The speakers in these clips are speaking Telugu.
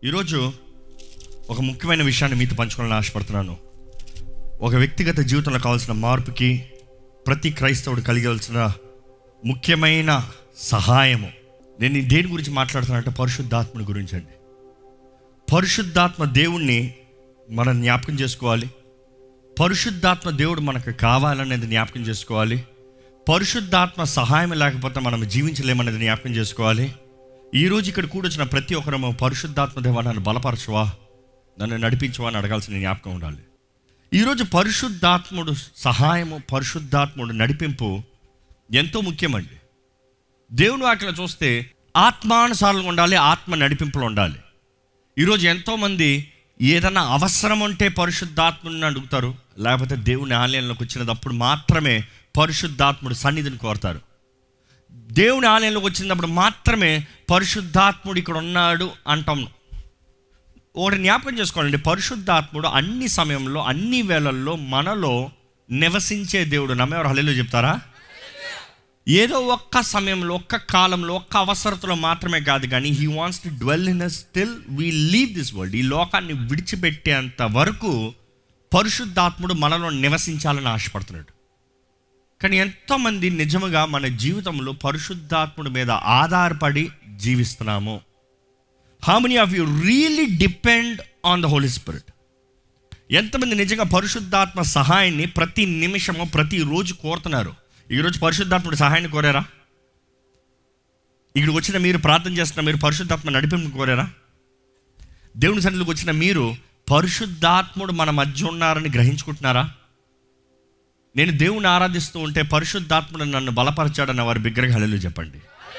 ఈరోజు ఒక ముఖ్యమైన విషయాన్ని మీతో పంచుకోవాలని ఆశపడుతున్నాను. ఒక వ్యక్తిగత జీవితంలో కావాల్సిన మార్పుకి ప్రతి క్రైస్తవుడు కలిగాల్సిన ముఖ్యమైన సహాయము. నేను దేని గురించి మాట్లాడుతున్నానంటే పరిశుద్ధాత్మని గురించి అండి. పరిశుద్ధాత్మ దేవుణ్ణి మనం జ్ఞాపకం చేసుకోవాలి. పరిశుద్ధాత్మ దేవుడు మనకు కావాలనేది జ్ఞాపకం చేసుకోవాలి. పరిశుద్ధాత్మ సహాయం లేకపోతే మనం జీవించలేమనేది జ్ఞాపకం చేసుకోవాలి. ఈరోజు ఇక్కడ కూడొచ్చిన ప్రతి ఒక్కరము పరిశుద్ధాత్మ దేవా నన్ను బలపరచువా, నన్ను నడిపించువా అని అడగాల్సిన జ్ఞాపకం ఉండాలి. ఈరోజు పరిశుద్ధాత్ముడు సహాయము, పరిశుద్ధాత్ముడు నడిపింపు ఎంతో ముఖ్యమండి. దేవుని వాక్యలో చూస్తే ఆత్మానుసారంగా ఉండాలి, ఆత్మ నడిపింపులు ఉండాలి. ఈరోజు ఎంతోమంది ఏదైనా అవసరం ఉంటే పరిశుద్ధాత్ముడిని అడుగుతారు, లేకపోతే దేవుని ఆలయంలోకి వచ్చినప్పుడు మాత్రమే పరిశుద్ధాత్ముడు సన్నిధిని కోరుతారు. దేవుని ఆలయంలోకి వచ్చినప్పుడు మాత్రమే పరిశుద్ధాత్ముడు ఇక్కడ ఉన్నాడు అంటాం. ఒకటి జ్ఞాపకం చేసుకోవాలండి, పరిశుద్ధాత్ముడు అన్ని సమయంలో అన్ని వేళల్లో మనలో నివసించే దేవుడు. నమ్మేవారు హల్లెలూయా చెప్తారా? ఏదో ఒక్క సమయంలో, ఒక్క కాలంలో, ఒక్క అవసరతలో మాత్రమే కాదు, కానీ he wants to dwell in us till we leave this world. ఈ లోకాన్ని విడిచిపెట్టేంత వరకు పరిశుద్ధాత్ముడు మనలో నివసించాలని ఆశపడుతున్నాడు. కానీ ఎంతోమంది నిజముగా మన జీవితంలో పరిశుద్ధాత్ముడి మీద ఆధారపడి జీవిస్తున్నాము? How many of you really depend on the Holy Spirit? ఎంతమంది నిజంగా పరిశుద్ధాత్మ సహాయాన్ని ప్రతి నిమిషము, ప్రతిరోజు కోరుతున్నారు? ఈరోజు పరిశుద్ధాత్ముడి సహాయాన్ని కోరారా? ఇక్కడికి వచ్చిన మీరు, ప్రార్థన చేస్తున్న మీరు పరిశుద్ధాత్మ నడిపింపు కోరారా? దేవుని సన్నిధికి వచ్చిన మీరు పరిశుద్ధాత్ముడు మన మధ్య ఉన్నారని గ్రహించుకుంటున్నారా? నేను దేవుని ఆరాధిస్తూ ఉంటే పరిశుద్ధాత్ముడు నన్ను బలపరచాడన్న వారి బిగ్గరగా హల్లెలూయా చెప్పండి.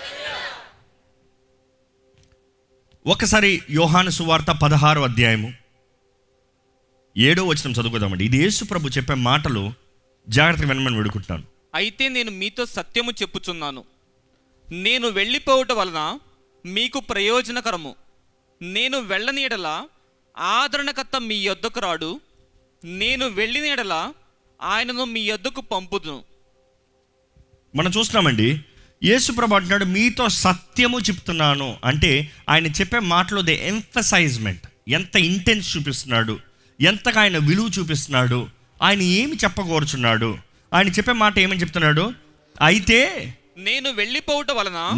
ఒకసారి యోహాను సువార్త 16వ అధ్యాయము 7వ వచనం చదువుకుందామండి. ఇది యేసు ప్రభు చెప్పే మాటలు, జాగ్రత్తగా వినమని వేడుకుంటున్నాను. అయితే నేను మీతో సత్యము చెప్పుచున్నాను, నేను వెళ్ళిపోవటం వలన మీకు ప్రయోజనకరము. నేను వెళ్ళని ఎడల ఆదరణకర్త మీ యొద్దకు రాడు, నేను వెళ్ళిన ఎడల ఆయనను మీ యొద్దకు పంపుదును. మనం చూస్తున్నామండి, యేసు ప్రభు అంటున్నాడు మీతో సత్యము చెప్తున్నాను. అంటే ఆయన చెప్పే మాటలో ది ఎంఫసైజ్మెంట్, ఎంత ఇంటెన్స్ చూపిస్తున్నాడు, ఎంతగా ఆయన విలువ చూపిస్తున్నాడు, ఆయన ఏమి చెప్పకూర్చున్నాడు. ఆయన చెప్పే మాట ఏమని చెప్తున్నాడు? అయితే నేను వెళ్ళిపోవటం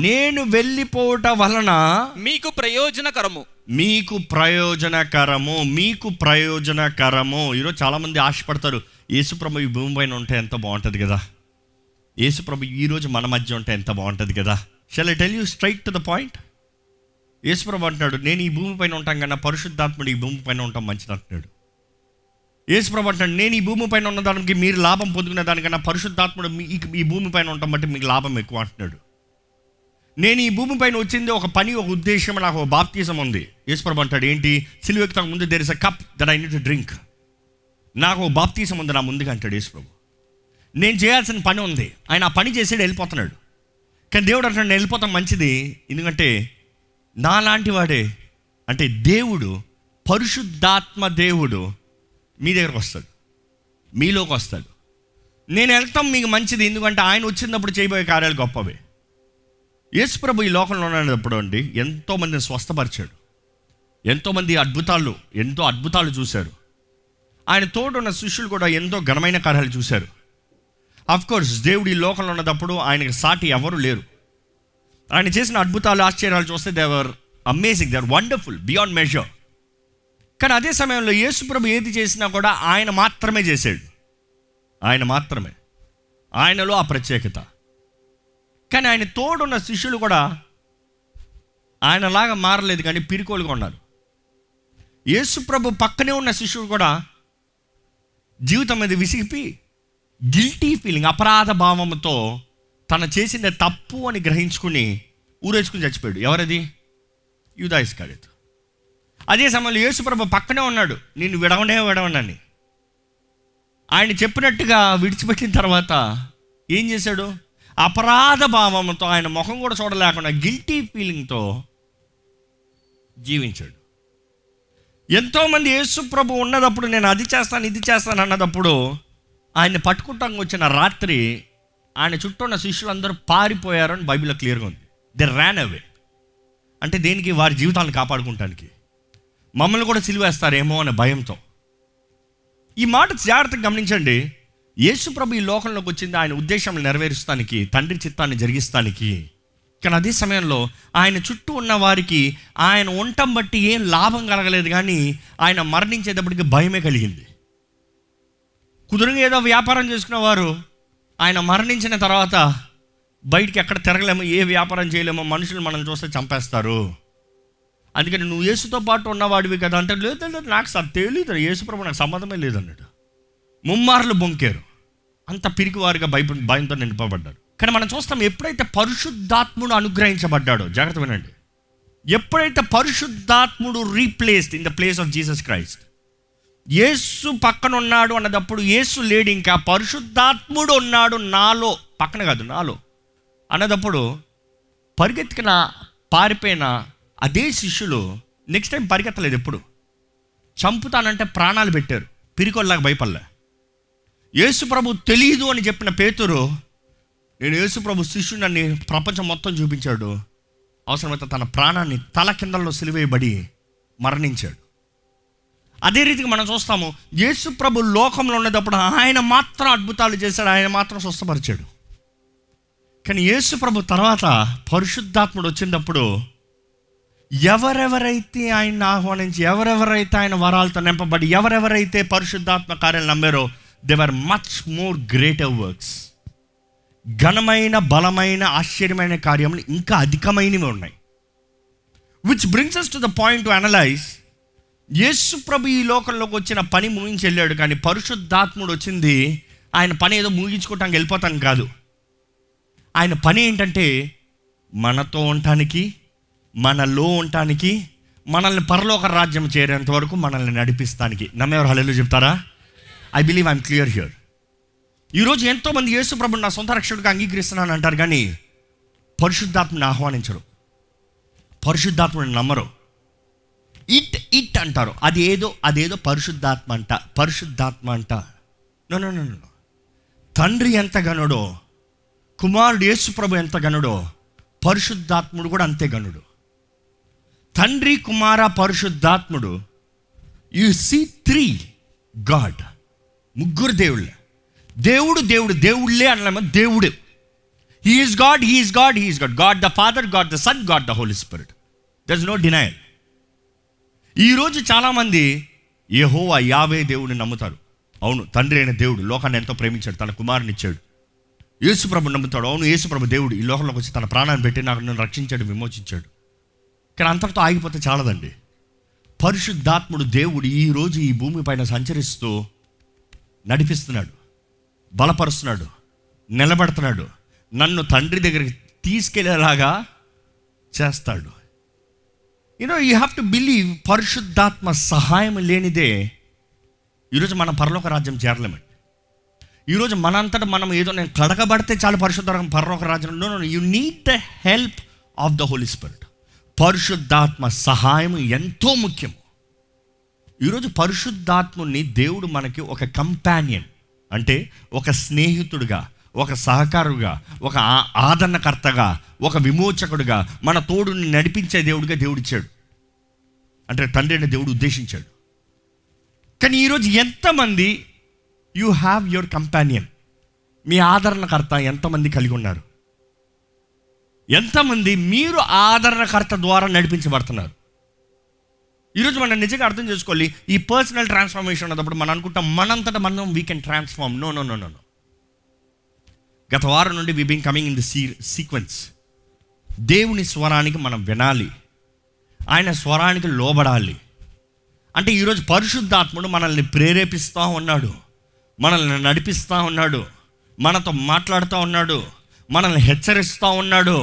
వలన మీకు ప్రయోజనకరము, మీకు ప్రయోజనకరము, మీకు ప్రయోజనకరము. ఈరోజు చాలామంది ఆశపడతారు, యేసుప్రభు ఈ భూమి పైన ఉంటే ఎంత బాగుంటుంది కదా, యేసుప్రభు ఈరోజు మన మధ్య ఉంటే ఎంత బాగుంటుంది కదా. Shall I tell you straight to the point? యేసుప్రభు అంటున్నాడు నేను ఈ భూమి పైన ఉంటాం కన్నా పరిశుద్ధాత్ముడు ఈ భూమి పైన ఉంటాం మంచిది అంటున్నాడు. యేసుప్రభు అంటున్నాడు నేను ఈ భూమి పైన ఉన్న దానికి మీరు లాభం పొందుకునే దానికన్నా పరిశుద్ధాత్ముడు ఈ భూమి పైన ఉంటాం బట్టి మీకు లాభం ఎక్కువ అంటున్నాడు. నేను ఈ భూమి పైన వచ్చింది ఒక పని, ఒక ఉద్దేశం, నాకు ఒక బాప్తిజం ఉంది. యేసుప్రభు అంటాడు ఏంటి? సిలువ ఎక్కుతాక ముందు there is a cup that I need to drink. నాకు ఒక బాప్తిజం ఉంది నా ముందుగా అంటాడు యేసుప్రభు. నేను చేయాల్సిన పని ఉంది, ఆయన ఆ పని చేసాడు, వెళ్ళిపోతున్నాడు. కానీ దేవుడు అంటాడు నేను వెళ్ళిపోతాం మంచిది, ఎందుకంటే నాలాంటి వాడే, అంటే దేవుడు, పరిశుద్ధాత్మ దేవుడు మీ దగ్గరకు వస్తాడు, మీలోకి వస్తాడు. నేను వెళ్తాం మీకు మంచిది, ఎందుకంటే ఆయన వచ్చినప్పుడు చేయబోయే కార్యాలు గొప్పవే. యేసు ప్రభు ఈ లోకంలో ఉన్నప్పుడు అండి ఎంతోమందిని స్వస్థపరిచాడు, ఎంతోమంది ఎంతో అద్భుతాలు చూశారు. ఆయన తోడున్న శిష్యులు కూడా ఎంతో ఘనమైన కార్యాలు చూశారు. అఫ్కోర్స్ దేవుడు ఈ లోకంలో ఉన్నప్పుడు ఆయనకి సాటి ఎవరు లేరు. ఆయన చేసిన అద్భుతాలు, ఆశ్చర్యాలు చూస్తే they were amazing, they are wonderful beyond measure. కానీ అదే సమయంలో యేసు ప్రభు ఏది చేసినా కూడా ఆయన మాత్రమే చేశాడు, ఆయన మాత్రమే, ఆయనలో ఆ ప్రత్యేకత. కానీ ఆయన తోడున్న శిష్యులు కూడా ఆయనలాగా మారలేదు, కానీ పిరికోలుగా ఉన్నారు. యేసు ప్రభు పక్కనే ఉన్న శిష్యుడు కూడా జీవితం మీద విసిగిపి గిల్టీ ఫీలింగ్, అపరాధ భావంతో తన చేసిన తప్పు అని గ్రహించుకుని ఊరేసుకుని చచ్చిపోయాడు. ఎవరది? యూదా ఇస్కరియోతు. అదే సమయంలో యేసు ప్రభు పక్కనే ఉన్నాడు, నేను విడవనని. ఆయన చెప్పినట్టుగా విడిచిపెట్టిన తర్వాత ఏం చేశాడు? అపరాధ భావంతో, ఆయన ముఖం కూడా చూడలేకుండా గిల్టీ ఫీలింగ్తో జీవించాడు. ఎంతోమంది యేసు ప్రభు ఉన్నదప్పుడు నేను అది చేస్తాను ఇది చేస్తాను అన్నదప్పుడు ఆయన్ని పట్టుకుంటానికి వచ్చిన రాత్రి ఆయన చుట్టూ ఉన్న శిష్యులందరూ పారిపోయారు అని బైబిల్లో క్లియర్గా ఉంది. They ran away. అంటే దేనికి? వారి జీవితాలను కాపాడుకుంటానికి. మమ్మల్ని కూడా సిలువేస్తారేమో అనే భయంతో. ఈ మాట జాగ్రత్తగా గమనించండి. యేసు ప్రభు ఈ లోకంలోకి వచ్చింది ఆయన ఉద్దేశం నెరవేరుస్తానికి, తండ్రి చిత్తాన్ని జరిగిస్తానికి. కానీ అదే సమయంలో ఆయన చుట్టూ ఉన్న వారికి ఆయన ఉండటం బట్టి ఏం లాభం కలగలేదు, కానీ ఆయన మరణించేటప్పటికి భయమే కలిగింది. కుదురుగా ఏదో వ్యాపారం చేసుకునేవారు ఆయన మరణించిన తర్వాత బయటికి ఎక్కడ తిరగలేమో, ఏ వ్యాపారం చేయలేమో, మనుషులు మనల్ని చూస్తే చంపేస్తారు, అందుకని నువ్వు యేసుతో పాటు ఉన్నవాడివి కదా అంటే, లేదు నాకు తెలియదు, యేసు ప్రభు నాకు సంబంధమే లేదన్నాడు. ముమ్మార్లు బొంకారు, అంత పిరికివారుగా భయంతో నింపబడ్డారు. కానీ మనం చూస్తాం, ఎప్పుడైతే పరిశుద్ధాత్ముడు అనుగ్రహించబడ్డాడో, జాగ్రత్త వినండి, ఎప్పుడైతే పరిశుద్ధాత్ముడు replaced in the place of Jesus Christ, యేసు పక్కన ఉన్నాడు అన్నదప్పుడు యేసు లేడు, ఇంకా పరిశుద్ధాత్ముడు ఉన్నాడు నాలో, పక్కన కాదు నాలో అన్నదప్పుడు పరిగెత్తికిన పారిపోయిన అదే శిష్యులు నెక్స్ట్ టైం పరిగెత్తలేదు. ఎప్పుడు చంపుతానంటే ప్రాణాలు పెట్టారు, పిరికొల్లాగా భయపడలే. యేసు ప్రభు తెలీదు అని చెప్పిన పేతురు, నేను యేసు ప్రభు శిష్యుని ప్రపంచం మొత్తం చూపించాడు, అవసరమైతే తన ప్రాణాన్ని తల కిందల్లో సిలువేయబడి మరణించాడు. అదే రీతిగా మనం చూస్తాము, యేసు ప్రభు లోకంలో ఉన్నప్పుడు ఆయన మాత్రం అద్భుతాలు చేశాడు, ఆయన మాత్రం స్వస్థపరిచాడు. కానీ యేసు ప్రభు తర్వాత పరిశుద్ధాత్ముడు వచ్చినప్పుడు ఎవరెవరైతే ఆయన్ని ఆహ్వానించి, ఎవరెవరైతే ఆయన వరాలతో నింపబడి, ఎవరెవరైతే పరిశుద్ధాత్మ కార్యాలు నమ్మారో, they were much more greater works. ఘనమైన, బలమైన, ఆశ్చర్యమైన కార్యములు ఇంకా అధికమైనవి ఉన్నాయి. Which brings us to the point to analyse, యేసు ప్రభు ఈ లోకంలోకి వచ్చిన పని ముగించి వెళ్ళాడు, కానీ పరిశుద్ధాత్ముడు వచ్చింది ఆయన పని ఏదో ముగించుకోవటానికి వెళ్ళిపోతాను కాదు. ఆయన పని ఏంటంటే మనతో ఉండటానికి, మనలో ఉండటానికి, మనల్ని పరలోక రాజ్యం చేరేంత వరకు మనల్ని నడిపిస్తానికి. నమ్మేవారు హల్లెలూయా చెప్తారా? I believe I'm clear here. ఈరోజు ఎంతోమంది యేసు ప్రభుని నా సొంత రక్షకుడిగా అంగీకరిస్తున్నాను అంటారు, కానీ పరిశుద్ధాత్మని ఆహ్వానించరు, పరిశుద్ధాత్మని నమ్మరు. ఇట్ అంటారు, అదేదో పరిశుద్ధాత్మ అంట. నో. తండ్రి ఎంత గనుడో, కుమారుడు యేసు ప్రభు ఎంత గనుడో, పరిశుద్ధాత్ముడు కూడా అంతే గనుడు. తండ్రి, కుమార, పరిశుద్ధాత్ముడు, యు సీ 3 గాడ్, ముగ్గురు దేవుళ్ళే. దేవుళ్ళే అనలేమో, దేవుడు. He is God, God the Father, God the Son, God the Holy Spirit. There is no denial. ఈరోజు చాలామంది యెహోవా యావే దేవుడిని నమ్ముతారు. అవును, తండ్రి అయిన దేవుడు లోకాన్ని ఎంతో ప్రేమించాడు, తన కుమారుని ఇచ్చాడు. యేసు ప్రభు నమ్ముతాడు. అవును, యేసు ప్రభు దేవుడు ఈ లోకంలోకి వచ్చి తన ప్రాణాన్ని పెట్టి నాకు నన్ను రక్షించాడు, విమోచించాడు. కానీ అంతటితో ఆగిపోతే చాలదండి. పరిశుద్ధాత్ముడు దేవుడు ఈరోజు ఈ భూమి పైన సంచరిస్తూ నడిపిస్తున్నాడు, బలపరుస్తున్నాడు, నిలబెడుతున్నాడు, నన్ను తండ్రి దగ్గరికి తీసుకెళ్లేలాగా చేస్తాడు. You have to believe. పరిశుద్ధాత్మ సహాయం లేనిదే ఈరోజు మనం పరలోక రాజ్యం చేరలేమండి. ఈరోజు మనంతటా మనం ఏదో నేను కడగబడితే చాలు పరలోక రాజ్యం. No, you need the help of the Holy Spirit. పరిశుద్ధాత్మ సహాయం ఎంతో ముఖ్యం. ఈరోజు పరిశుద్ధాత్ముని దేవుడు మనకి ఒక కంపానియన్, అంటే ఒక స్నేహితుడిగా, ఒక సహకారుగా, ఒక ఆదరణకర్తగా, ఒక విమోచకుడిగా, మన తోడుని నడిపించే దేవుడిగా దేవుడిచ్చాడు. అంటే తండ్రి అయిన దేవుడు ఉద్దేశించాడు. కానీ ఈరోజు ఎంతమంది యూ హ్యావ్ యువర్ కంపానియన్, మీ ఆదరణకర్త ఎంతమంది కలిగి ఉన్నారు? ఎంతమంది మీరు ఆదరణకర్త ద్వారా నడిపించబడుతున్నారు? ఈరోజు మనం నిజంగా అర్థం చేసుకోవాలి. ఈ పర్సనల్ ట్రాన్స్ఫర్మేషన్ అన్నప్పుడు మనం అనుకుంటాం మనంతటా మనం వీ కెన్ ట్రాన్స్ఫార్మ్. నో. గత వారం నుండి we been coming in the sequence. దేవుని స్వరానికి మనం వినాలి, ఆయన స్వరానికి లోబడాలి. అంటే ఈరోజు పరిశుద్ధాత్ముడు మనల్ని ప్రేరేపిస్తూ ఉన్నాడు, మనల్ని నడిపిస్తూ ఉన్నాడు, మనతో మాట్లాడుతూ ఉన్నాడు, మనల్ని హెచ్చరిస్తూ ఉన్నాడు,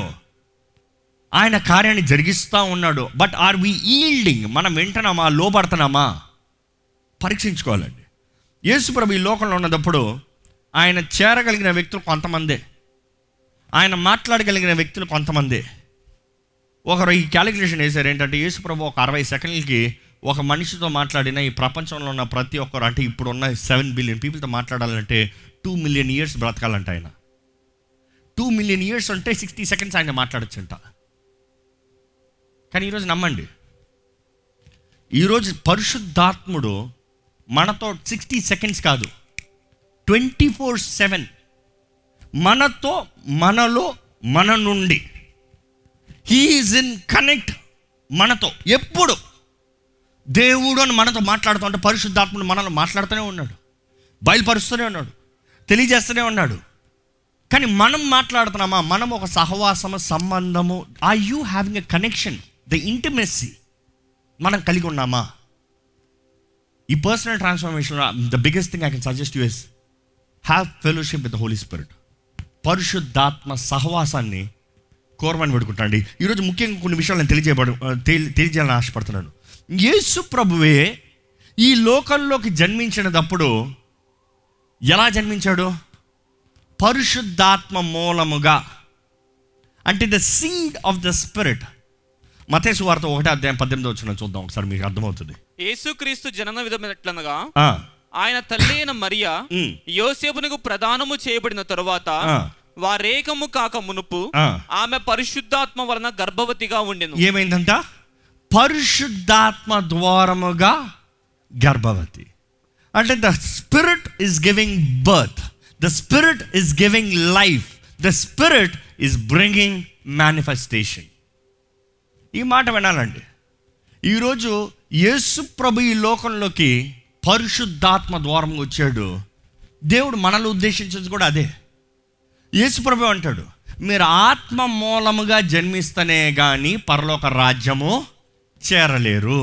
ఆయన కార్యాన్ని జరిగిస్తూ ఉన్నాడు. But are we yielding? మనం వింటున్నామా, లోబడుతున్నామా? పరీక్షించుకోవాలండి. యేసు ప్రభు ఈ లోకంలో ఉన్నప్పుడు ఆయన చేరగలిగిన వ్యక్తులు కొంతమందే, ఆయన మాట్లాడగలిగిన వ్యక్తులు కొంతమందే. ఒకరు ఈ క్యాలిక్యులేషన్ వేశారు ఏంటంటే, యేసు ప్రభు ఒక 60 సెకండ్లకి ఒక మనిషితో మాట్లాడిన ఈ ప్రపంచంలో ఉన్న ప్రతి ఒక్కరు, అంటే ఇప్పుడున్న 7 బిలియన్ పీపుల్తో మాట్లాడాలంటే 2 మిలియన్ ఇయర్స్ బ్రతకాలంట. ఆయన 2 మిలియన్ ఇయర్స్ అంటే 60 సెకండ్స్ ఆయన మాట్లాడచ్చంట. కానీ ఈరోజు నమ్మండి, ఈరోజు పరిశుద్ధాత్ముడు మనతో 60 seconds కాదు, 24/7 మనతో, మనలో, మన నుండి. హీ ఈజ్ ఇన్ కనెక్ట్ మనతో ఎప్పుడు. దేవుడు అని మనతో మాట్లాడుతూ ఉంటే పరిశుద్ధాత్ముడు మనలో మాట్లాడుతూనే ఉన్నాడు, బయలుపరుస్తూనే ఉన్నాడు, తెలియజేస్తూనే ఉన్నాడు. కానీ మనం మాట్లాడుతున్నామా? మనం ఒక సహవాసము, సంబంధము, are you having a connection, the intimacy మనం కలిగి ఉన్నామా? ఈ personal transformation the biggest thing I can suggest you is have fellowship with the Holy Spirit. పరిశుద్ధాత్మ సహవాసాన్ని కోరమని పెడుకుంటాండి. ఈరోజు ముఖ్యంగా కొన్ని విషయాలు నేను తెలియజేయాలని ఆశపడుతున్నాను. యేసు ప్రభువే ఈ లోకంలోకి జన్మించినప్పుడు ఎలా జన్మించాడు? పరిశుద్ధాత్మ మూలముగా, అంటే the seed of the Spirit. మత్తయి సువార్త 1:18 చూద్దాం ఒకసారి, మీకు అర్థమవుతుంది. యేసుక్రీస్తు జనన విధం ఎట్లనగా, ఆయన తల్లి అయిన మరియా యోసేపునకు ప్రదానము చేయబడిన తరువాత వారేకము కాక మునుపు ఆమె పరిశుద్ధాత్మ వలన గర్భవతిగా ఉండెను. ఏమైందంట? పరిశుద్ధాత్మ ద్వారముగా గర్భవతి. అంటే the Spirit is giving birth, the Spirit is giving life, the Spirit is bringing manifestation. ఈ మాట వినాలండి. ఈరోజు యేసు ప్రభు ఈ లోకంలోకి పరిశుద్ధాత్మ ద్వారం వచ్చాడు. దేవుడు మనల్ని ఉద్దేశించేది కూడా అదే. యేసు ప్రభు అంటాడు, మీరు ఆత్మ మూలముగా జన్మిస్తేనే కానీ పరలోక రాజ్యము చేరలేరు.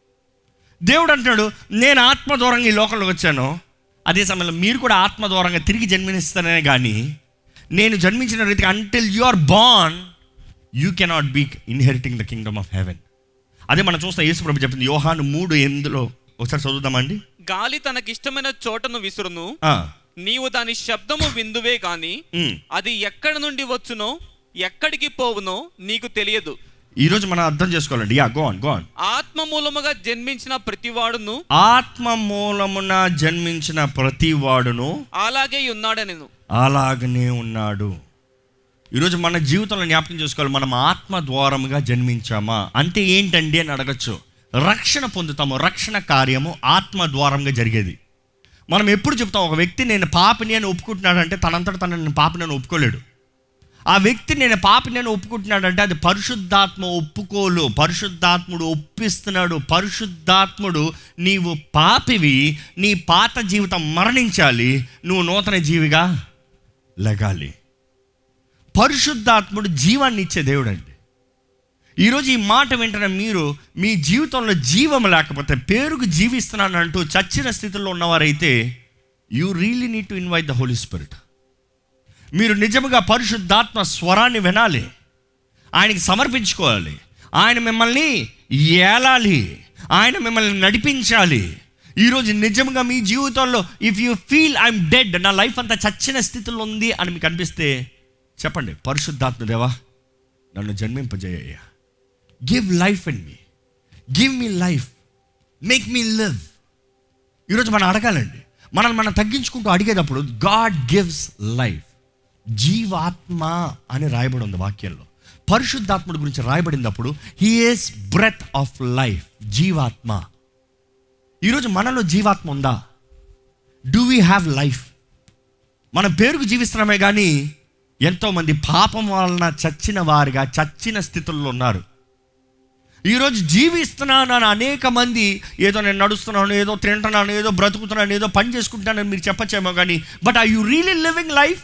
దేవుడు అంటాడు, నేను ఆత్మ ద్వారంగా ఈ లోకంలోకి వచ్చాను, అదే సమయంలో మీరు కూడా ఆత్మ ద్వారంగా తిరిగి జన్మిస్తేనే కానీ, నేను జన్మించిన రీతిగా until you are born you cannot be inheriting the kingdom of heaven. అదే మనం చూస్తాం. యేసు ప్రభు చెప్పింది యోహాను 3:8 ఒకసారి చదువుదామండి. గాలి తనకిష్టమైన చోటను విసురును, నీవు దాని శబ్దము విందువే కాని అది ఎక్కడి నుండి వచ్చునో ఎక్కడికి పోవునో నీకు తెలియదు. ఈరోజు మనం అర్థం చేసుకోవాలండి. Go on. ఆత్మ మూలముగా జన్మించిన ప్రతివాడును, ఆత్మ మూలమున జన్మించిన ప్రతివాడును అలాగే ఉన్నాడనెను. అలాగనే ఉన్నాడు. ఈరోజు మన జీవితంలో జ్ఞాపకం చేసుకోవాలి, మనం ఆత్మ ద్వారముగా జన్మించామా అంటే ఏంటండి అని అడగచ్చు. రక్షణ పొందుతాము. రక్షణ కార్యము ఆత్మ ద్వారంగా జరిగేది. మనం ఎప్పుడు చెప్తాం, ఒక వ్యక్తి నేను పాపిని అని ఒప్పుకుంటున్నాడంటే తనంతట తన నేను పాపిని అని ఒప్పుకోలేడు. ఆ వ్యక్తి నేను పాపిని అని ఒప్పుకుంటున్నాడంటే అది పరిశుద్ధాత్మ ఒప్పుకోలు. పరిశుద్ధాత్ముడు ఒప్పిస్తున్నాడు. పరిశుద్ధాత్ముడు నీవు పాపివి, నీ పాత జీవితం మరణించాలి, నువ్వు నూతన జీవిగా లెగాలి. పరిశుద్ధాత్ముడు జీవాన్ని ఇచ్చే దేవుడు అండి. ఈరోజు ఈ మాట వెంటనే మీరు మీ జీవితంలో జీవం లేకపోతే, పేరుకు జీవిస్తున్నానంటూ చచ్చిన స్థితిలో ఉన్నవారైతే, you really need to invite the Holy Spirit. మీరు నిజంగా పరిశుద్ధాత్మ స్వరాన్ని వినాలి, ఆయనకి సమర్పించుకోవాలి, ఆయన మిమ్మల్ని ఏలాలి, ఆయన మిమ్మల్ని నడిపించాలి. ఈరోజు నిజంగా మీ జీవితంలో if you feel I'm dead, నా లైఫ్ అంతా చచ్చిన స్థితిలో ఉంది అని మీకు అనిపిస్తే చెప్పండి, పరిశుద్ధాత్మ దేవా నన్ను జన్మింపజేయ్యా, give life in me, give me life, make me live. ఈరోజు మనం అడగాలండి. మనం తగ్గించుకుంటూ అడిగేటప్పుడు గాడ్ గివ్స్ లైఫ్. జీవాత్మ అని రాయబడి ఉంది వాక్యంలో. పరిశుద్ధాత్ముడి గురించి రాయబడినప్పుడు he is breath of life, జీవాత్మ. ఈరోజు మనలో జీవాత్మ ఉందా? Do we have life? మన పేరుకు జీవిస్తున్నామే కానీ ఎంతోమంది పాపం వలన చచ్చిన వారిగా, చచ్చిన స్థితుల్లో ఉన్నారు. ఈరోజు జీవిస్తున్నాను అని అనేక మంది, ఏదో నేను నడుస్తున్నాను, ఏదో తింటున్నాను, ఏదో బ్రతుకుతున్నాను, ఏదో పని చేసుకుంటున్నాను మీరు చెప్పచ్చేమో కానీ, but are you really living life?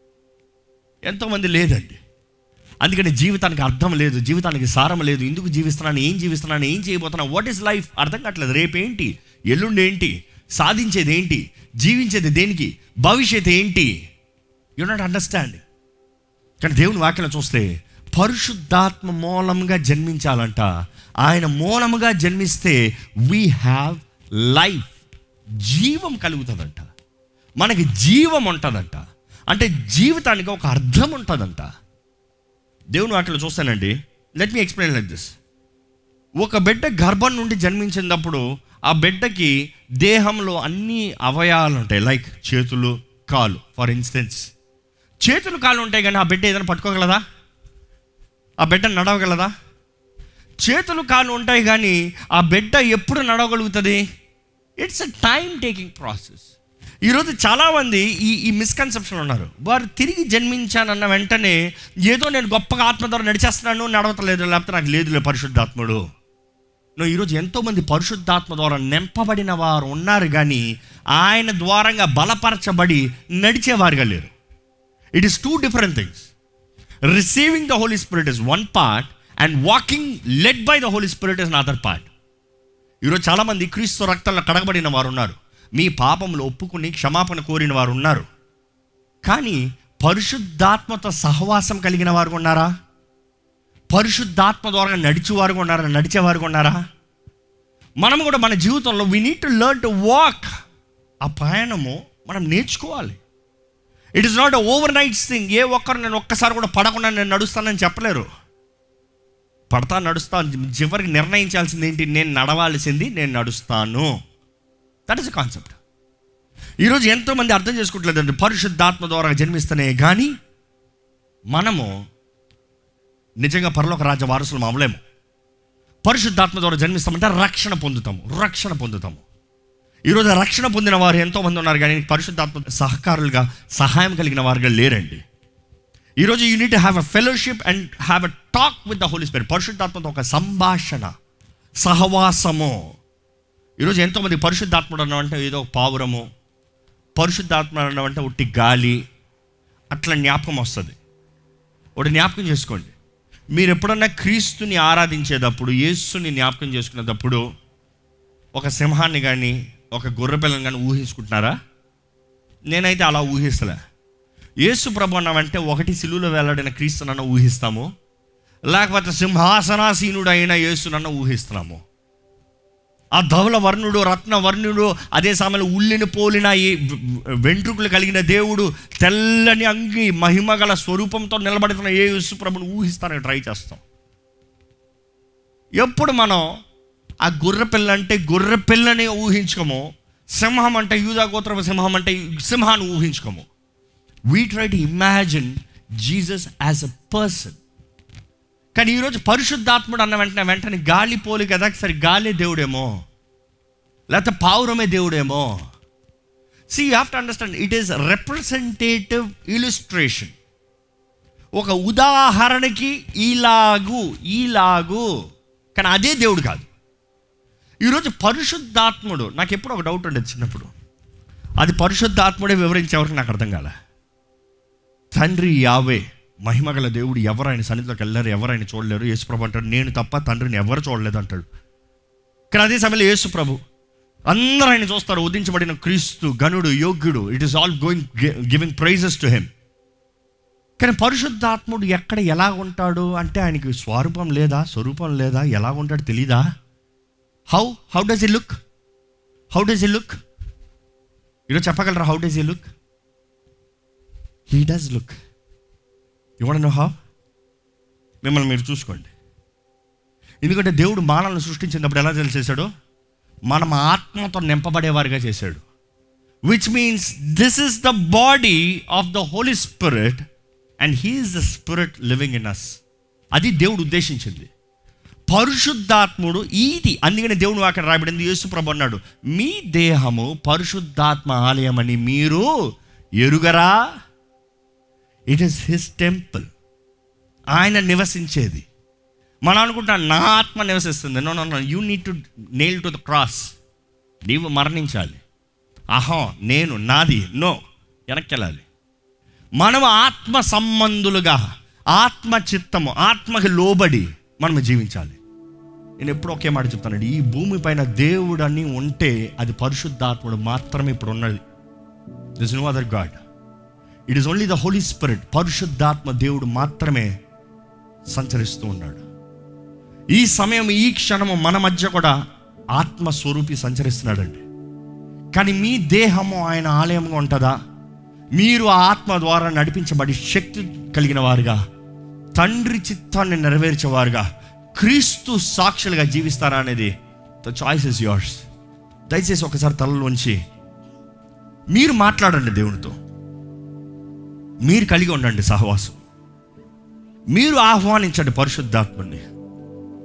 ఎంతోమంది లేదండి. అందుకని జీవితానికి అర్థం లేదు, జీవితానికి సారం లేదు. ఎందుకు జీవిస్తున్నాను, ఏం జీవిస్తున్నాను, ఏం చేయబోతున్నాను, వాట్ ఈస్ లైఫ్ అర్థం కావట్లేదు. రేపేంటి, ఎల్లుండి ఏంటి, సాధించేది ఏంటి, జీవించేది దేనికి, భవిష్యత్తు ఏంటి, యు నాట్ అండర్స్టాండింగ్. కానీ దేవుని వాక్యం చూస్తే పరిశుద్ధాత్మ మూలంగా జన్మించాలంట. ఆయన మూలముగా జన్మిస్తే వీ హ్యావ్ లైఫ్, జీవం కలుగుతుందంట, మనకి జీవం ఉంటుందంట. అంటే జీవితానికి ఒక అర్థం ఉంటుందంట. దేవుని వాక్యం చూస్తానండి. Let me explain like this. ఒక బిడ్డ గర్భం నుండి జన్మించినప్పుడు ఆ బిడ్డకి దేహంలో అన్ని అవయవాలు ఉంటాయి, లైక్ చేతులు, కాలు. ఫర్ ఇన్స్టెన్స్ చేతులు కాళ్ళు ఉంటాయి కానీ ఆ బిడ్డ ఏదైనా పట్టుకోగలదా? ఆ బిడ్డ నడవగలదా? చేతులు కాళ్ళు ఉంటాయి, కానీ ఆ బిడ్డ ఎప్పుడు నడవగలుగుతుంది? It's a time taking process. ఈరోజు చాలామంది ఈ మిస్కన్సెప్షన్ ఉన్నారు. వారు తిరిగి జన్మించానన్న వెంటనే ఏదో నేను గొప్పగా ఆత్మ ద్వారా నడిచేస్తున్నాను, నడవతలేదు, లేకపోతే నాకు లేదు పరిశుద్ధాత్ముడు. నువ్వు ఈరోజు ఎంతోమంది పరిశుద్ధాత్మ ద్వారా నింపబడిన వారు ఉన్నారు, కానీ ఆయన ద్వారంగా బలపరచబడి నడిచేవారుగా లేరు. It is two different things. Receiving the Holy Spirit is one part and walking led by the Holy Spirit is another part. ఈరోజు చాలామంది క్రీస్తు రక్తంలో కడగబడిన వారు ఉన్నారు, మీ పాపములు ఒప్పుకుని క్షమాపణ కోరిన వారు ఉన్నారు, కానీ పరిశుద్ధాత్మతో సహవాసం కలిగిన వారు ఉన్నారా? పరిశుద్ధాత్మ ద్వారా నడిచేవారు ఉన్నారా? మనం కూడా మన జీవితంలో we need to learn to walk. ఆ ప్రయాణము మనం నేర్చుకోవాలి. It is not over nights thing. ఏ ఒక్కరు నేను ఒక్కసారి కూడా పడకుండా నేను నడుస్తానని చెప్పలేరు. నడుస్తాను, చివరికి నిర్ణయించాల్సింది ఏంటి? నేను నడవాల్సింది నేను నడుస్తాను. That is a concept. ఈరోజు ఎంతోమంది అర్థం చేసుకుంటలేదండి. పరిశుద్ధాత్మ ద్వారా జన్మిస్తేనే కానీ మనము నిజంగా పరలోక రాజ్య వారసులు మామూలేము. పరిశుద్ధాత్మ ద్వారా జన్మిస్తామంటే రక్షణ పొందుతాము. ఈరోజు రక్షణ పొందిన వారు ఎంతోమంది ఉన్నారు, కానీ పరిశుద్ధాత్మ సహకారులుగా సహాయం కలిగిన వారుగా లేరండి. ఈరోజు you need to have a fellowship and have a talk with the Holy Spirit. పరిశుద్ధాత్మతో ఒక సంభాషణ, సహవాసము. ఈరోజు ఎంతోమంది పరిశుద్ధాత్ముడు అన్నవంటే ఏదో పావురము, పరిశుద్ధాత్మ అన్నవంటే ఉట్టి గాలి, అట్లా జ్ఞాపకం వస్తుంది. ఒకటి జ్ఞాపకం చేసుకోండి, మీరు ఎప్పుడన్నా క్రీస్తుని ఆరాధించేటప్పుడు, యేసుని జ్ఞాపకం చేసుకునేటప్పుడు ఒక సింహాన్ని కానీ ఒక గొర్రెపిల్లని కానీ ఊహించుకుంటున్నారా? నేనైతే అలా ఊహిస్తలే. యేసు ప్రభు అన్నామంటే ఒకటి సిలువలో వేలాడిన క్రీస్తునన్న ఊహిస్తాము, లేకపోతే సింహాసనాసీనుడు అయిన యేసునన్న ఊహిస్తున్నాము. ఆ ధవల వర్ణుడు, రత్న వర్ణుడు, అదే సమయంలో ఉల్లిని పోలిన ఈ వెంట్రుకలు కలిగిన దేవుడు, తెల్లని అంగి, మహిమగల స్వరూపంతో నిలబడుతున్న ఏ యేసు ప్రభుని ఊహిస్తానికి ట్రై చేస్తాం. ఎప్పుడు మనం ఆ గొర్రెపిల్ల అంటే గొర్రెపిల్లని ఊహించుకోము, సింహం అంటే యూదా గోత్రం సింహం అంటే సింహాన్ని ఊహించుకోము. We try to imagine Jesus as a person. కానీ ఈరోజు పరిశుద్ధాత్ముడు అన్న వెంటనే గాలి పోలి కదా, సరే గాలి దేవుడేమో, లేకపోతే పావురమే దేవుడేమో. See you have to understand, it is representative illustration. ఒక ఉదాహరణకి ఈలాగు, కానీ అదే దేవుడు కాదు. ఈరోజు పరిశుద్ధాత్ముడు, నాకు ఎప్పుడు ఒక డౌట్ ఉండేది చిన్నప్పుడు, అది పరిశుద్ధాత్ముడే వివరించేవరకు నాకు అర్థం కాలే. తండ్రి యావే, మహిమగల దేవుడు, ఎవరు ఆయన సన్నిధిలోకి వెళ్ళారు, ఎవరు ఆయన చూడలేరు. యేసుప్రభు అంటాడు, నేను తప్ప తండ్రిని ఎవరు చూడలేదు అంటాడు. కానీ అదే సమయంలో యేసుప్రభు, అందరూ ఆయన చూస్తారు, ఉదించబడిన క్రీస్తు, గనుడు, యోగ్యుడు, it is all giving praises to him. కానీ పరిశుద్ధాత్ముడు ఎక్కడ ఎలా ఉంటాడు అంటే ఆయనకి స్వరూపం లేదా, ఎలా ఉంటాడు తెలీదా? How does he look? ఈరోజు చెప్పగలరా how does he look? He does look. You want to know how? మిమ్మల్ని మీరు చూసుకోండి. ఎందుకంటే దేవుడు మానవులను సృష్టించినప్పుడు ఎలా చేశాడు? మనం ఆత్మతో నింపబడేవారుగా చేశాడు. Which means this is the body of the Holy Spirit and he is the Spirit living in us. అది దేవుడు ఉద్దేశించింది. పరిశుద్ధాత్ముడు ఇది. అందుకని దేవుని వాక్యం రాయబడింది, యేసు ప్రభు అన్నాడు, మీ దేహము పరిశుద్ధాత్మ ఆలయం అని మీరు ఎరుగరా? It is his temple. ఆయన నివసించేది. మనం అనుకుంటాం నా ఆత్మ నివసిస్తుంది. No, you need to nail to the cross. నీవు మరణించాలి. నేను నాది, నో, వెనక్కి వెళ్ళాలి. మనం ఆత్మ సంబంధులుగా, ఆత్మ చిత్తము, ఆత్మకి లోబడి మనం జీవించాలి. నేను ఎప్పుడు ఒకే మాట చెప్తానండి, ఈ భూమి పైన దేవుడు అని ఉంటే అది పరిశుద్ధాత్ముడు మాత్రమే ఇప్పుడు ఉన్నది. This no other God. It is only the Holy Spirit. పరిశుద్ధాత్మ దేవుడు మాత్రమే సంచరిస్తూ ఉన్నాడు. ఈ సమయం, ఈ క్షణము మన మధ్య కూడా ఆత్మస్వరూపి సంచరిస్తున్నాడండి. కానీ మీ దేహము ఆయన ఆలయంగా ఉంటుందా? మీరు ఆ ఆత్మ ద్వారా నడిపించబడి శక్తి కలిగిన వారుగా, తండ్రి చిత్తాన్ని నెరవేర్చేవారుగా, క్రీస్తు సాక్షులుగా జీవిస్తారా అనేది ద చాయిస్ ఇస్ యోర్స్. దయచేసి ఒకసారి తలలోంచి మీరు మాట్లాడండి దేవునితో. మీరు కలిగి ఉండండి సహవాసం. మీరు ఆహ్వానించండి పరిశుద్ధాత్మని.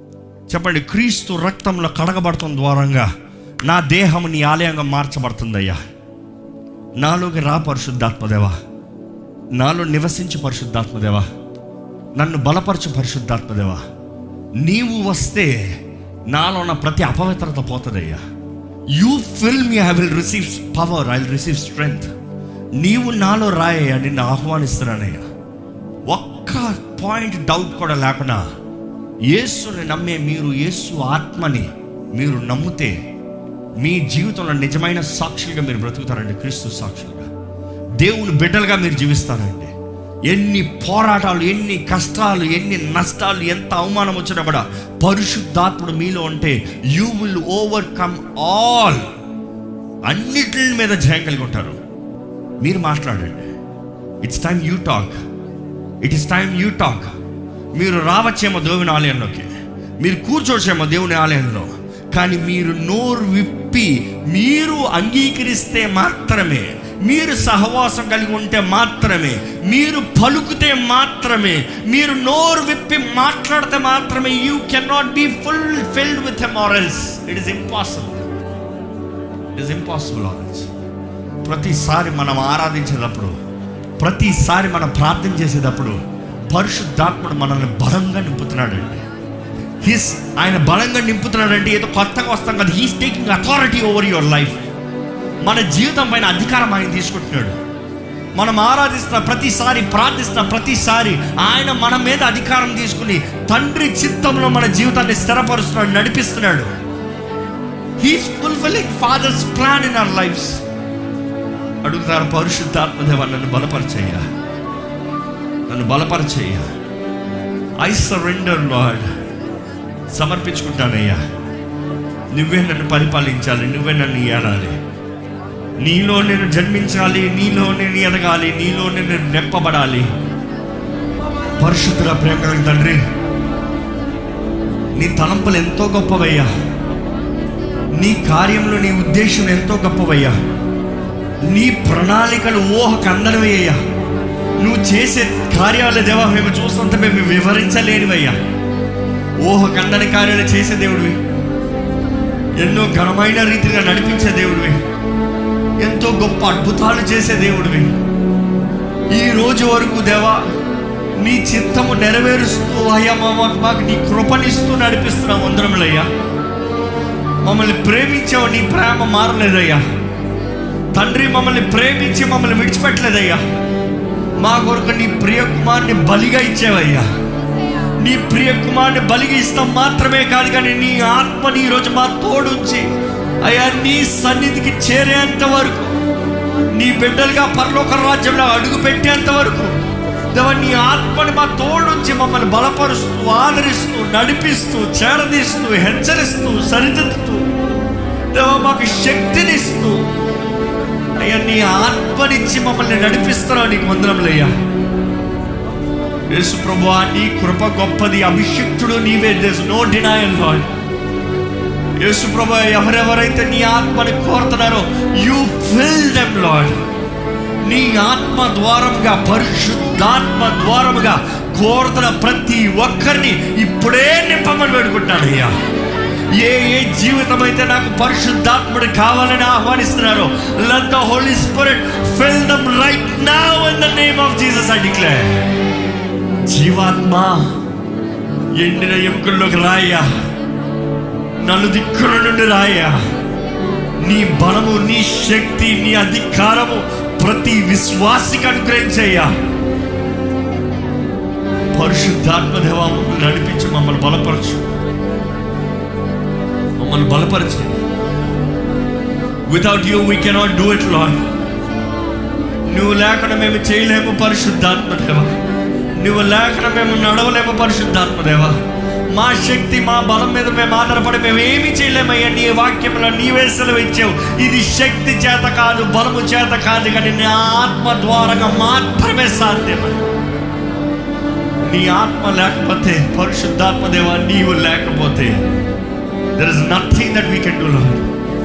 చెప్పండి, క్రీస్తు రక్తంలో కడగబడటం ద్వారంగా నా దేహం నీ ఆలయంగా మార్చబడుతుందయ్యా. నాలోకి రా పరిశుద్ధాత్మదేవా, నాలో నివసించి పరిశుద్ధాత్మదేవా, నన్ను బలపరచు పరిశుద్ధాత్మదేవా. నీవు వస్తే నాలో ఉన్న ప్రతి అపవిత్రత పోతుందయ్యా. You fill me, I will receive power, I will receive strength. నీవు నాలో రాయ్యా, నిన్ను ఆహ్వానిస్తున్నానయ్యా. ఒక్క పాయింట్ డౌట్ కూడా లేకుండా యేసుని నమ్మే మీరు, యేసు ఆత్మని మీరు నమ్మితే మీ జీవితంలో నిజమైన సాక్షులుగా మీరు బ్రతుకుతారండి. క్రీస్తు సాక్షులుగా, దేవుని బిడ్డలుగా మీరు జీవిస్తారండి. ఎన్ని పోరాటాలు, ఎన్ని కష్టాలు, ఎన్ని నష్టాలు, ఎంత అవమానం వచ్చినా కూడా పరిశుద్ధాత్ముడు మీలో ఉంటే యూ విల్ ఓవర్కమ్ ఆల్. అన్నిటి మీద జయం కలిగి ఉంటారు. మీరు మాట్లాడండి. It's time you talk, it is time you talk. మీరు రావచ్చేమో దేవుని ఆలయంలోకి, మీరు కూర్చోవచ్చేమో దేవుని ఆలయంలో, కానీ మీరు నోరు విప్పి మీరు అంగీకరిస్తే మాత్రమే, మీరు సహవాసం కలిగి ఉంటే మాత్రమే, మీరు పలుకుతే మాత్రమే, మీరు నోరు విప్పి మాట్లాడితే మాత్రమే you can not be fulfilled with him or else it is impossible. It is impossible or else. ప్రతిసారి మనం ఆరాధించేటప్పుడు, ప్రతిసారి మనం ప్రార్థన చేసేటప్పుడు పరిశుద్ధాత్ముడు మనల్ని బలంగా నింపుతున్నాడండి. ఆయన బలంగా నింపుతున్నాడంటే ఏదో కొత్తగా వస్తాం కదా. He's taking authority over your life. మన జీవితం పైన అధికారం ఆయన తీసుకుంటున్నాడు. మనం ఆరాధిస్తున్న ప్రతిసారి, ప్రార్థిస్తున్న ప్రతిసారి ఆయన మన మీద అధికారం తీసుకుని తండ్రి చిత్తంలో మన జీవితాన్ని స్థిరపరుస్తున్నాడు, నడిపిస్తున్నాడు. He's fulfilling Father's plan in our lives. అడుగుతారు, పరిశుద్ధాత్మదేవా నన్ను బలపరిచయ్యా, నన్ను బలపరిచయ్యా. ఐ సరెండర్ లార్డ్, సమర్పించుకుంటానయ్యా. నువ్వే నన్ను పరిపాలించాలి, నువ్వే నన్ను ఏలాలి. నీలో నేను జన్మించాలి, నీలో నేను ఎదగాలి, నీలో నేను నెప్పబడాలి. పరిశుద్ధుల ప్రేమ కలిగిన తండ్రి, నీ తలంపులు ఎంతో గొప్పవయ్యా. నీ కార్యంలో నీ ఉద్దేశం ఎంతో గొప్పవయ్యా. నీ ప్రణాళికలు ఊహకు అందనివయ్యా. నువ్వు చేసే కార్యాల దేవా మేము చూస్తుంటే మేము వివరించలేనివయ్యా. ఊహకు అందని కార్యాలు చేసే దేవుడివి, ఎన్నో ఘనమైన రీతిగా నడిపించే దేవుడివి, ఎంతో గొప్ప అద్భుతాలు చేసే దేవుడివి. ఈ రోజు వరకు దేవా నీ చిత్తము నెరవేరుస్తూ అయ్యా మాకు నీ కృపనిస్తూ నడిపిస్తున్నావు అందరములయ్యా. మమ్మల్ని ప్రేమించావు, నీ ప్రేమ మారలేదయ్యా తండ్రి. మమ్మల్ని ప్రేమించి మమ్మల్ని విడిచిపెట్టలేదయ్యా. మా కొరకు నీ ప్రియ కుమారుని బలిగా ఇచ్చావయ్యా. నీ ప్రియ కుమారుని బలిగా ఇస్తాం మాత్రమే కాదు, కానీ నీ ఆత్మని ఈరోజు మా తోడుంచి అయ్యా నీ సన్నిధికి చేరేంత వరకు, నీ బిడ్డలుగా పరలోక రాజ్యంలో అడుగు పెట్టేంత వరకు దేవా నీ ఆత్మని మా తోడుంచి మమ్మల్ని బలపరుస్తూ, ఆదరిస్తూ, నడిపిస్తూ, చేరదీస్తూ, హెచ్చరిస్తూ, సరిదిద్దుతూ దేవా మాకు శక్తినిస్తూ అయ్యా నీ ఆత్మనిచ్చి మమ్మల్ని నడిపిస్తున్నావు. నీకు వందనములయ్యా. యేసు ప్రభువా నీ కృప గొప్పది, అభిషిక్తుడు నీవే. There is no denial Lord. యేసు ప్రభువా ఎవరెవరైతే నీ ఆత్మని కోరుతున్నారో యు ఫిల్ దెమ్ లార్డ్. నీ ఆత్మ ద్వారముగా, పరిశుద్ధాత్మ ద్వారముగా కోరుతున్న ప్రతి ఒక్కరిని ఇప్పుడే నింపమని వేడుకుంటానయ్యా. ఏ జీవితం అయితే నాకు పరిశుద్ధాత్ముడు కావాలని ఆహ్వానిస్తున్నారో let the Holy Spirit fill them right now in the name of Jesus I declare. జీవాత్మ ఎండిన ఎముకల్లోకి రాయ్యా, నలుదిక్కుల నుండి రాయ్యా. నీ బలము, నీ శక్తి, నీ అధికారము ప్రతి విశ్వాసికి అనుగ్రహించయ్యా. పరిశుద్ధాత్మ దేవా మమ్మల్ని నడిపించి మమ్మల్ని బలపరచు, మమ్మల్ని బలపరచు. Without you we cannot do it Lord. నువ్వు లేకుండా మేము చేయలేము పరిశుద్ధాత్మదేవా. నువ్వు లేకుండా మేము నడవలేము పరిశుద్ధాత్మదేవా. మా శక్తి, మా బలం మీద మేము ఆధారపడి మేము ఏమీ చేయలేమయ్యా. నీ వాక్యంలో నీవే సెలవు ఇచ్చావు. ఇది శక్తి చేత కాదు, బలము చేత కాదు, కానీ నీ ఆత్మ ద్వారంగా మాత్రమే సాధ్యమే. నీ ఆత్మ లేకపోతే, పరిశుద్ధాత్మదేవా నీవు లేకపోతే there is nothing that we can do Lord.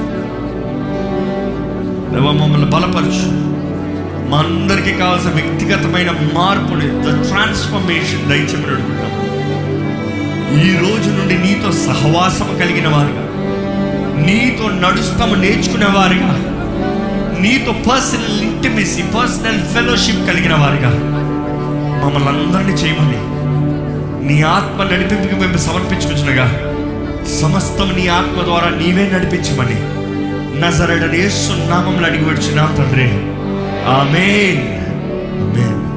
దేవా మమ్మల్ని బలపరచు. మా అందరికీ కావాల్సిన వ్యక్తిగతమైన మార్పుని, ద ట్రాన్స్ఫర్మేషన్ దయచేయమని అడుగుతున్నాం. ఈ రోజు నుండి నీతో సహవాసం కలిగిన వారుగా, నీతో నడుస్తాము నేర్చుకునే వారుగా, నీతో పర్సనల్ ఇంటిమసీ, పర్సనల్ ఫెలోషిప్ కలిగిన వారుగా మమ్మల్ని అందరినీ చేయమని నీ ఆత్మ నడిపింపుకి మేము సమర్పించుకుంటున్నగా, సమస్తం నీ ఆత్మ ద్వారా నీవే నడిపించమని నజరేయుడైన యేసు నామములో అడిగి వచ్చున్నాం తండ్రి. ఆమేన్. ఆమేన్.